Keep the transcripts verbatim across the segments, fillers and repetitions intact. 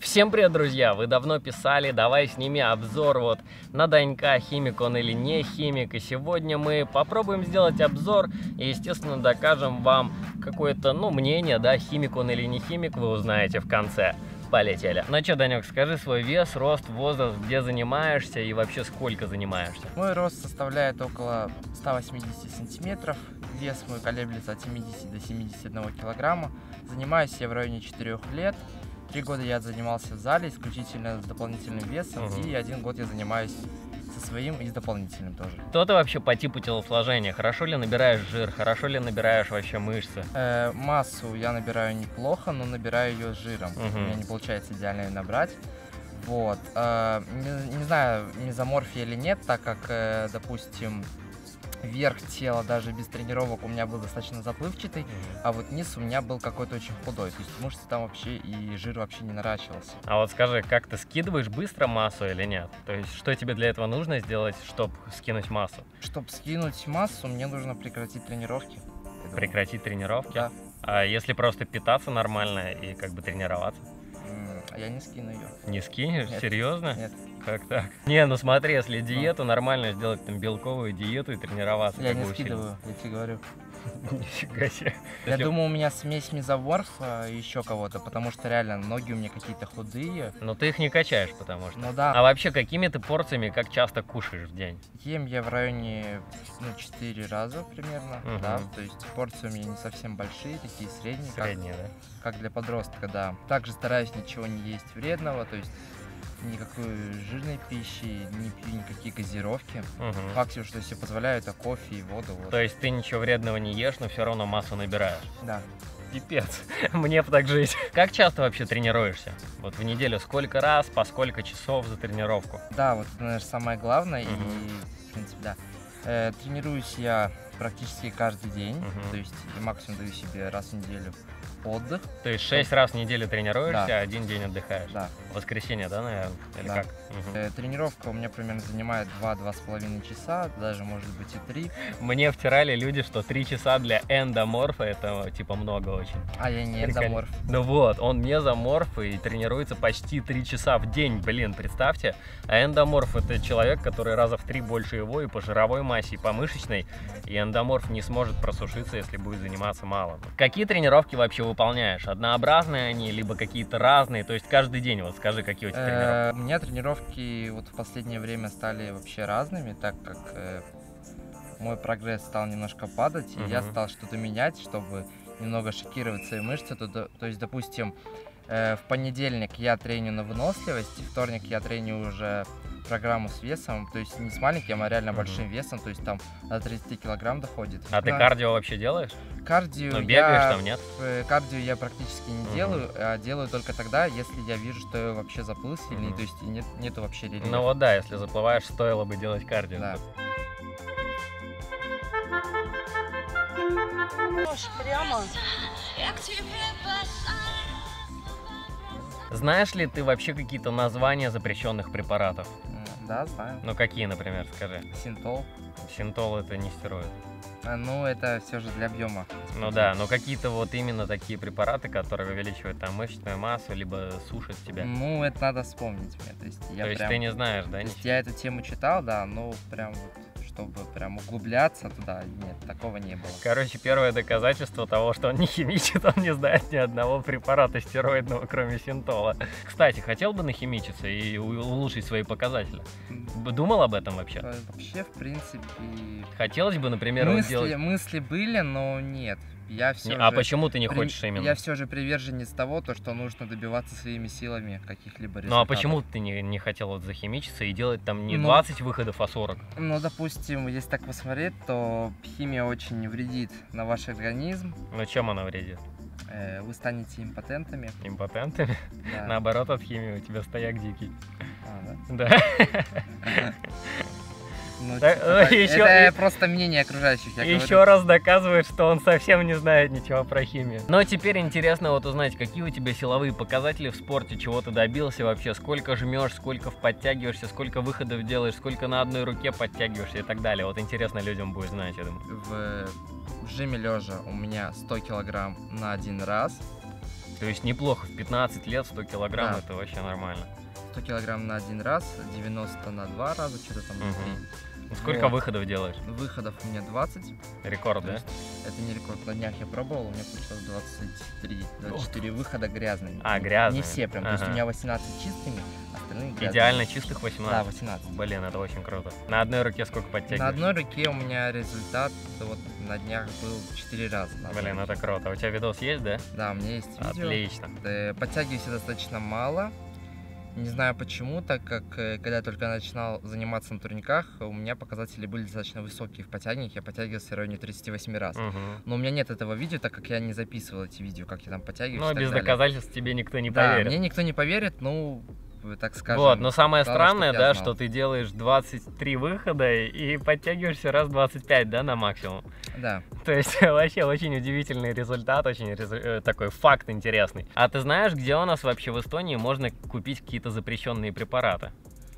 Всем привет, друзья! Вы давно писали, давай сними обзор вот на Данька, химик он или не химик. И сегодня мы попробуем сделать обзор и, естественно, докажем вам какое-то, ну, мнение, да, химик он или не химик, вы узнаете в конце. Полетели. Ну что, Данек, скажи свой вес, рост, возраст, где занимаешься и вообще сколько занимаешься? Мой рост составляет около ста восьмидесяти сантиметров, вес мой колеблется от семидесяти до семидесяти одного килограмма. Занимаюсь я в районе четырёх лет. Три года я занимался в зале исключительно с дополнительным весом, угу. И один год я занимаюсь со своим и с дополнительным тоже. Кто ты вообще по типу телосложения? Хорошо ли набираешь жир? Хорошо ли набираешь вообще мышцы? Э, массу я набираю неплохо, но набираю ее жиром. Угу. У меня не получается идеально ее набрать. Вот. Э, не, не знаю, мезоморфия или нет, так как, э, допустим, верх тела даже без тренировок у меня был достаточно заплывчатый, mm-hmm. а вот низ у меня был какой-то очень худой, то есть мышцы там вообще и жир вообще не наращивался. А вот скажи, как ты скидываешь быстро массу или нет? То есть что тебе для этого нужно сделать, чтобы скинуть массу? Чтобы скинуть массу, мне нужно прекратить тренировки. Прекратить тренировки? Да. А если просто питаться нормально и как бы тренироваться? Я не скину ее. Не скинешь? Нет. Серьезно? Нет. Как так? Не, ну смотри, если диету нормально сделать, там белковую диету и тренироваться. Я не скидываю, я тебе говорю. Нифига себе. Я Если... думаю, у меня смесь мезоморфа и еще кого-то, потому что реально ноги у меня какие-то худые. Но ты их не качаешь, потому что. Ну да. А вообще, какими ты порциями, как часто кушаешь в день? Ем я в районе, ну, четыре раза примерно, угу. Да. То есть порции у меня не совсем большие, такие средние. Средние, как, да? Как для подростка, да. Также стараюсь ничего не есть вредного, то есть никакой жирной пищи, не пью никакие газировки. Угу. Максимум, что себе позволяю, это кофе и воду. Вот. То есть ты ничего вредного не ешь, но все равно массу набираешь? Да. Пипец, мне бы так жить. Как часто вообще тренируешься? Вот в неделю сколько раз, по сколько часов за тренировку? Да, вот это, наверное, самое главное. Угу. И, в принципе, да. Э, тренируюсь я практически каждый день. Угу. То есть я максимум даю себе раз в неделю отдых. То есть шесть раз в неделю тренируешься, да. а один день отдыхаешь? Да. Воскресенье, да, наверное? Или да. как? Угу. Э, тренировка у меня примерно занимает два-два с половиной часа, даже может быть и три. Мне втирали люди, что три часа для эндоморфа это типа много очень. А я не эндоморф. Ну вот, он мезоморф и тренируется почти три часа в день, блин, представьте. А эндоморф это человек, который раза в три больше его и по жировой массе, и по мышечной. И эндоморф не сможет просушиться, если будет заниматься мало. Какие тренировки вообще выполняешь? Однообразные они, либо какие-то разные? То есть каждый день, вот скажи, какие у тебя тренировки? У меня тренировки вот в последнее время стали вообще разными, так как э, мой прогресс стал немножко падать, и uh-huh. я стал что-то менять, чтобы немного шокировать свои мышцы. То, то есть, допустим, э, в понедельник я треню на выносливость, в вторник я треню уже программу с весом, то есть не с маленьким, а реально uh-huh. большим весом, то есть там до тридцати килограмм доходит. А да. Ты кардио вообще делаешь? Кардио ну, бегаешь я, там, нет? Кардио я практически не uh-huh. делаю, а делаю только тогда, если я вижу, что я вообще заплыл сильный, uh-huh. то есть нет, нету вообще рельефа. Ну вот да, если заплываешь, стоило бы делать кардио. Да. Прямо. Знаешь ли ты вообще какие-то названия запрещенных препаратов? Да, знаю. Ну какие, например, скажи? Синтол. Синтол это не стероид. А, ну это все же для объема. Ну да, но какие-то вот именно такие препараты, которые увеличивают там мышечную массу, либо сушат тебя. Ну это надо вспомнить мне. То есть, я То есть прям... ты не знаешь, да? То есть я эту тему читал, да, но прям вот чтобы прям углубляться туда, нет, такого не было. Короче, первое доказательство того, что он не химичит, он не знает ни одного препарата стероидного, кроме синтола. Кстати, хотел бы нахимичиться и улучшить свои показатели? Думал об этом вообще? Вообще, в принципе... Хотелось бы, например, мысли, вот делать... мысли были, но нет. Я все не, же, а почему ты не при... хочешь именно? Я все же приверженец того, то, что нужно добиваться своими силами каких-либо результатов. Ну а почему ты не, не хотел вот захимичиться и делать там не ну, двадцать выходов, а сорок? Ну, допустим, если так посмотреть, то химия очень вредит на ваш организм. Ну чем она вредит? Э, вы станете импотентами. Импотентами? Да. Наоборот, от химии у тебя стояк дикий. А, да? Да. Ну, так, типа, это еще, это просто мнение окружающих. Я еще говорю. раз доказывает, что он совсем не знает ничего про химию. Но теперь интересно вот узнать, какие у тебя силовые показатели в спорте, чего ты добился вообще, сколько жмешь, сколько подтягиваешься, сколько выходов делаешь, сколько на одной руке подтягиваешься и так далее. Вот интересно людям будет знать, я думаю. В, в жиме лежа у меня сто килограмм на один раз. То есть неплохо, в пятнадцать лет сто килограмм, Да. это вообще нормально. сто килограмм на один раз, девяносто на два раза, что-то там Мгм. внутри. Сколько Вот. выходов делаешь? Выходов у меня двадцать. Рекорд, То да? есть это не рекорд. На днях я пробовал, у меня получилось двадцать три двадцать четыре выхода грязными. А, Не- грязные. Не все прям. То есть Ага. у меня восемнадцать чистыми, остальные грязными. Идеально чистых восемнадцать? Да, восемнадцать. Блин, это очень круто. На одной руке сколько подтягиваешь? На одной руке у меня результат вот на днях был четыре раза. на одной Блин, руке. это круто. У тебя видос есть, да? Да, у меня есть видео. Отлично. Э, Подтягиваюсь я достаточно мало. Не знаю почему, так как э, когда я только начинал заниматься на турниках, у меня показатели были достаточно высокие в подтягиваниях. Я подтягивался в районе тридцати восьми раз. Мгм. Но у меня нет этого видео, так как я не записывал эти видео, как я там подтягиваюсь. Ну, и так без далее. доказательств тебе никто не Да, поверит. мне никто не поверит, ну, э, так скажем. Вот, но самое главное, чтоб странное, я да, знал. что ты делаешь двадцать три выхода и подтягиваешься раз двадцать пять, да, на максимум. Да. То есть вообще очень удивительный результат, очень резу- э, такой факт интересный. А ты знаешь, где у нас вообще в Эстонии можно купить какие-то запрещенные препараты?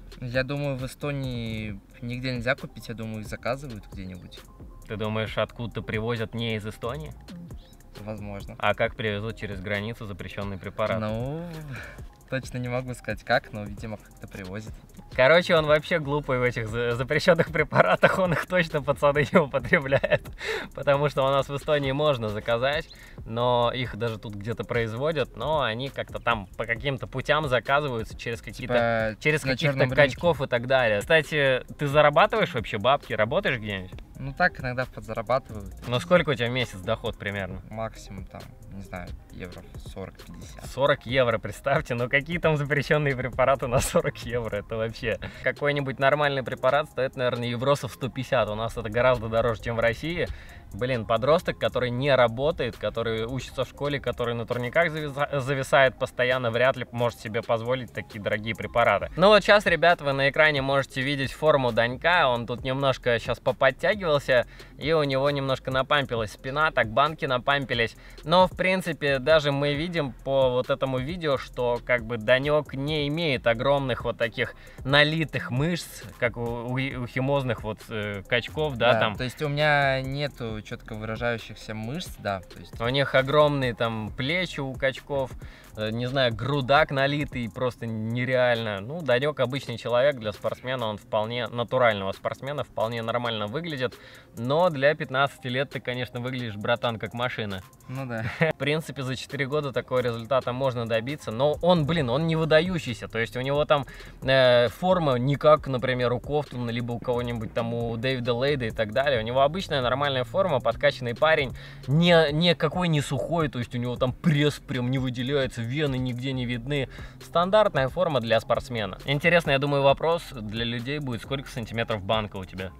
Я думаю, в Эстонии нигде нельзя купить, я думаю, их заказывают где-нибудь. Ты думаешь, откуда-то привозят не из Эстонии? Возможно. А как привезут через границу запрещенный препарат? Ну, точно не могу сказать как, но, видимо, как-то привозят. Короче, он вообще глупый в этих за- запрещенных препаратах, он их точно, пацаны, не употребляет, потому что у нас в Эстонии можно заказать, но их даже тут где-то производят, но они как-то там по каким-то путям заказываются через какие-то... Типа Через на каких-то чёрном рынке. качков и так далее. Кстати, ты зарабатываешь вообще бабки, работаешь где-нибудь? Ну так иногда подзарабатывают. Ну сколько у тебя в месяц доход примерно? Максимум там, не знаю, евро сорок-пятьдесят. сорок евро, представьте, ну какие там запрещенные препараты на сорок евро, это вообще... Какой-нибудь нормальный препарат стоит, наверное, евросов сто пятьдесят, у нас это гораздо дороже, чем в России. Блин, подросток, который не работает, который учится в школе, который на турниках зависа- зависает постоянно, вряд ли может себе позволить такие дорогие препараты. Ну вот сейчас, ребят, вы на экране можете видеть форму Данька, он тут немножко сейчас поподтягивался, и у него немножко напампилась спина, так банки напампились. Но, в принципе, даже мы видим по вот этому видео, что как бы Данек не имеет огромных вот таких налитых мышц, как у, у, у химозных вот э, качков, да, там. То есть у меня нету четко выражающихся мышц, да. То есть У них огромные там плечи у качков, э, не знаю, грудак налитый, просто нереально. Ну, Данек обычный человек, для спортсмена он вполне, натурального спортсмена, вполне нормально выглядит. Но для пятнадцати лет ты, конечно, выглядишь, братан, как машина. ну да. В принципе, за четыре года такого результата можно добиться, но он, блин, он не выдающийся, то есть у него там э, форма не как, например, у Ковтуна, либо у кого-нибудь там, у Дэвида Лейда и так далее. У него обычная нормальная форма, подкачанный парень, не, не какой не сухой, то есть у него там пресс прям не выделяется, вены нигде не видны. Стандартная форма для спортсмена. Интересный, я думаю, вопрос для людей будет, сколько сантиметров банка у тебя?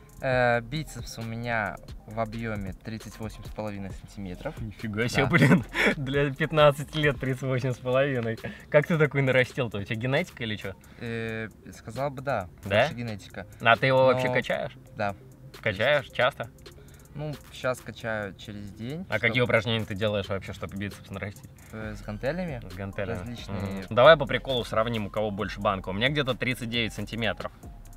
Э, бицепс у меня в объеме тридцать восемь с половиной сантиметров. Нифига себе, Да. блин, для пятнадцати лет тридцать восемь с половиной. Как ты такой нарастил-то? У тебя генетика или что? Э, сказал бы да. Да? Больше генетика. А ты его Но- вообще качаешь? Да. Качаешь часто? Ну, сейчас качаю через день. А какие упражнения ты делаешь вообще, чтобы бицепс нарастить? С гантелями. С гантелями. Различные. Мгм. Давай по приколу сравним, у кого больше банка. У меня где-то тридцать девять сантиметров.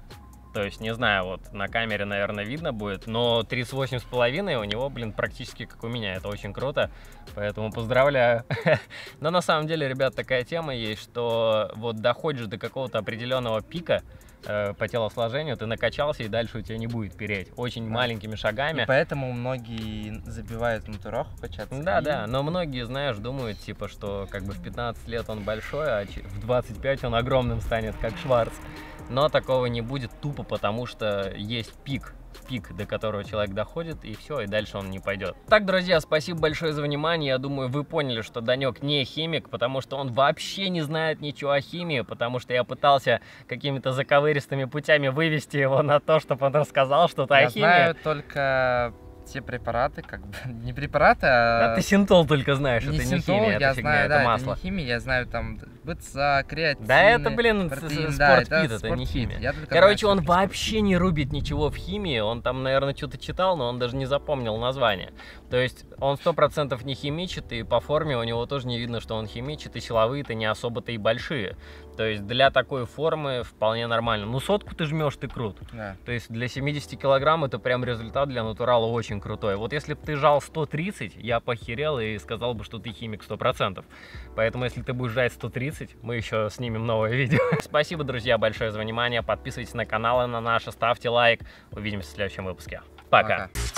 То есть, не знаю, вот на камере, наверное, видно будет, но тридцать восемь с половиной у него, блин, практически как у меня. Это очень круто, поэтому поздравляю. Но на самом деле, ребят, такая тема есть, что вот доходишь до какого-то определенного пика э, по телосложению, ты накачался, и дальше у тебя не будет переть. Очень Да. маленькими шагами. И поэтому многие забивают на турах качаться. Да, и- да, но многие, знаешь, думают, типа, что как бы в пятнадцать лет он большой, а че- в двадцать пять он огромным станет, как Шварц. Но такого не будет тупо, потому что есть пик, пик, до которого человек доходит, и все, и дальше он не пойдет. Так, друзья, спасибо большое за внимание. Я думаю, вы поняли, что Данек не химик, потому что он вообще не знает ничего о химии, потому что я пытался какими-то заковыристыми путями вывести его на то, чтобы он рассказал что-то Я о химии. знаю только те препараты, как бы, не препараты, а... Да ты синтол только знаешь, не это не синтол, химия, я это фигня, знаю, это да, масло. это не химия, я знаю там БЦА, креатин. Да это, блин, протеин, с- да, спортфит, это не спортфит. химия. Я только Короче, знаю, он что такое вообще не рубит ничего в химии, он там, наверное, что-то читал, но он даже не запомнил название. То есть он сто процентов не химичит, и по форме у него тоже не видно, что он химичит, и силовые-то не особо-то и большие. То есть для такой формы вполне нормально. Ну, сотку ты жмешь, ты крут. Да. То есть для семидесяти килограмм это прям результат для натурала очень крутой. Вот если бы ты жал сто тридцать, я похерел и сказал бы, что ты химик сто процентов. Поэтому если ты будешь жать сто тридцать, мы еще снимем новое видео. Спасибо, друзья, большое за внимание. Подписывайтесь на каналы на наши, ставьте лайк. Увидимся в следующем выпуске. Пока. Пока.